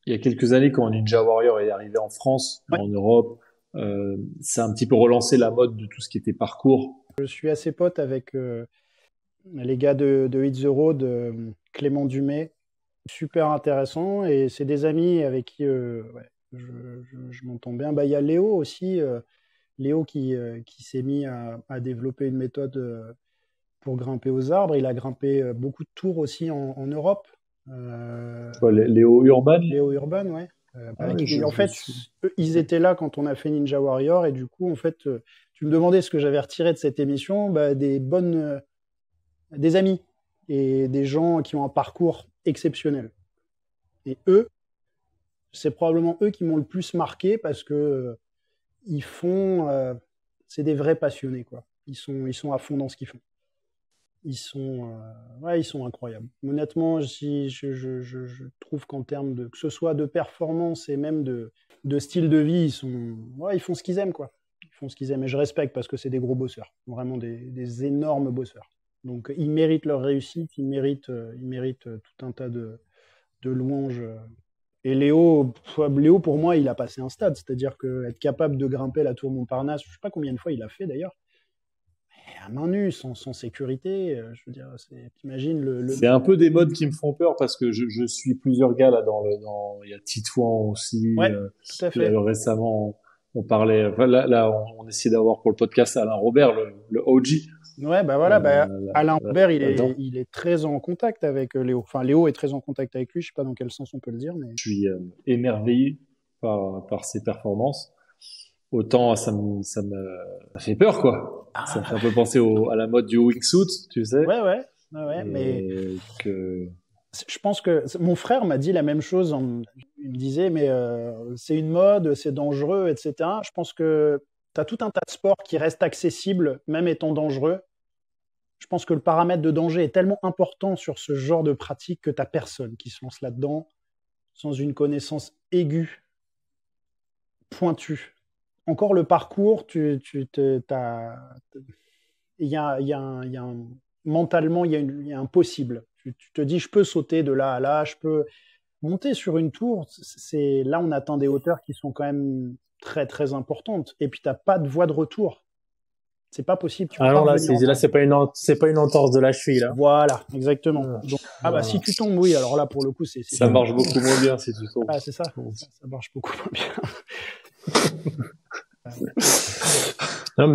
il y a quelques années, quand Ninja Warrior est arrivé en France, Ouais. en Europe, ça a un petit peu relancé la mode de tout ce qui était parcours. Je suis assez pote avec les gars de Hit the Road, Clément Dumais. Super intéressant. Et c'est des amis avec qui ouais, je m'entends bien. Bah, il y a Léo aussi. Léo qui s'est mis à développer une méthode pour grimper aux arbres. Il a grimpé beaucoup de tours aussi en Europe. Tu vois, Léo Urban. Léo Urban, ouais. Ah oui, En je fait, suis. ils étaient là quand on a fait Ninja Warrior et du coup, en fait, tu me demandais ce que j'avais retiré de cette émission, bah, des amis et des gens qui ont un parcours exceptionnel. Et eux, c'est probablement eux qui m'ont le plus marqué parce que ils font, c'est des vrais passionnés, quoi. Ils sont à fond dans ce qu'ils font. Ouais, ils sont incroyables. Honnêtement, si je trouve qu'en termes de, que ce soit de performance et même de style de vie, ouais, ils font ce qu'ils aiment, quoi. Ils font ce qu'ils aiment et je respecte parce que c'est des gros bosseurs, vraiment des énormes bosseurs. Donc, ils méritent leur réussite, ils méritent tout un tas de louanges. Et Léo, pour moi, il a passé un stade, c'est-à-dire que être capable de grimper la tour Montparnasse, je sais pas combien de fois il a fait d'ailleurs, à main nue, sans sécurité. Je veux dire, t'imagines C'est un peu des modes qui me font peur parce que je suis plusieurs gars là il y a Titouan aussi. Ouais, tout à fait. Récemment, on parlait, enfin, là, on essaie d'avoir pour le podcast Alain Robert, le OG, Ouais, bah voilà, bah, Alain Robert, là-dedans. il est très en contact avec Léo. Enfin, Léo est très en contact avec lui, je sais pas dans quel sens on peut le dire, mais Je suis émerveillé par ses performances. Autant ça fait peur, quoi. Ça me fait un peu penser à la mode du wingsuit, tu sais. ouais, mais Et que, je pense que mon frère m'a dit la même chose. Il me disait, mais c'est une mode, c'est dangereux, etc. Je pense que tu as tout un tas de sports qui restent accessibles, même étant dangereux. Je pense que le paramètre de danger est tellement important sur ce genre de pratique que tu n'as personne qui se lance là-dedans sans une connaissance aiguë, pointue. Encore le parcours, mentalement, il y a un possible. Tu te dis, je peux sauter de là à là, je peux monter sur une tour. Là, on atteint des hauteurs qui sont quand même très, très importantes. Et puis, tu n'as pas de voie de retour. C'est pas possible, tu peux Ah pas non, revenir en là, arrière. c'est pas une entorse de la cheville, là. Voilà, exactement. Ah, Donc, bah, si voilà. tu tombes, oui, alors là, pour le coup, c'est ça fini. marche beaucoup moins bien si tu tombes. Ah, c'est ça. Ça marche beaucoup moins bien. Non,